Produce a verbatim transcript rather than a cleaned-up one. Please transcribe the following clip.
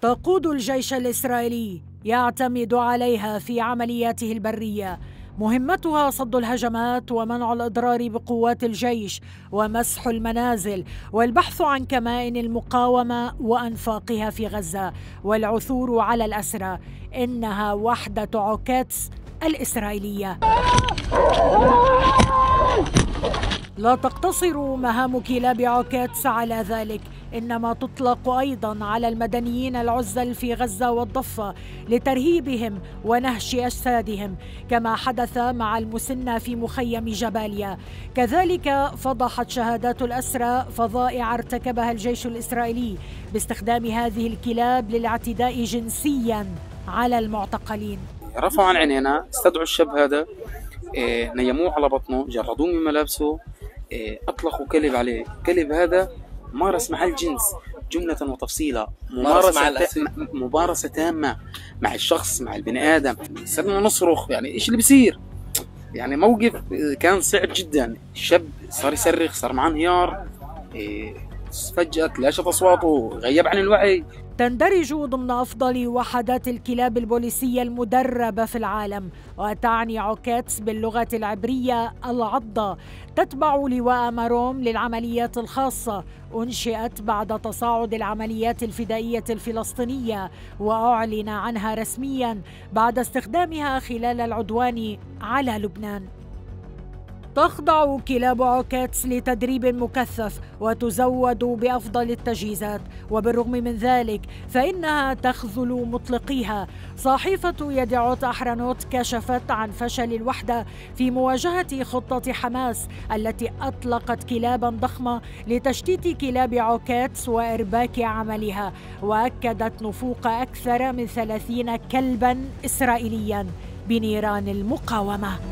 تقود الجيش الإسرائيلي يعتمد عليها في عملياته البرية. مهمتها صد الهجمات ومنع الإضرار بقوات الجيش ومسح المنازل والبحث عن كمائن المقاومة وأنفاقها في غزة والعثور على الأسرى. إنها وحدة عكاتس الإسرائيلية. لا تقتصر مهام كلاب عكاتس على ذلك، إنما تطلق أيضاً على المدنيين العزل في غزة والضفة لترهيبهم ونهش أجسادهم، كما حدث مع المسنة في مخيم جباليا. كذلك فضحت شهادات الأسرى فظائع ارتكبها الجيش الإسرائيلي باستخدام هذه الكلاب للاعتداء جنسياً على المعتقلين. رفعوا عن عينينا، استدعوا الشاب هذا، إيه، نيموه على بطنه، جردوه من ملابسه، إيه، أطلقوا كلب عليه. الكلب هذا مارس مع الجنس جملة وتفصيلا، ممارسة ممارسة تامة مع الشخص، مع البني آدم. صرنا نصرخ، يعني إيش اللي بيصير؟ يعني موقف كان صعب جدا. الشاب صار يصرخ، صار معاه انهيار، إيه، فجأة تلاشت أصواته، غيب عن الوعي. تندرج ضمن أفضل وحدات الكلاب البوليسية المدربة في العالم، وتعني عكاتس باللغة العبرية العضة. تتبع لواء ماروم للعمليات الخاصة، أنشئت بعد تصاعد العمليات الفدائية الفلسطينية، وأعلن عنها رسمياً بعد استخدامها خلال العدوان على لبنان. تخضع كلاب عكاتس لتدريب مكثف وتزود بأفضل التجهيزات، وبالرغم من ذلك فإنها تخذل مطلقيها. صحيفة يدعوت أحرنوت كشفت عن فشل الوحدة في مواجهة خطة حماس التي أطلقت كلابا ضخمة لتشتيت كلاب عكاتس وإرباك عملها، وأكدت نفوق أكثر من ثلاثين كلبا إسرائيليا بنيران المقاومة.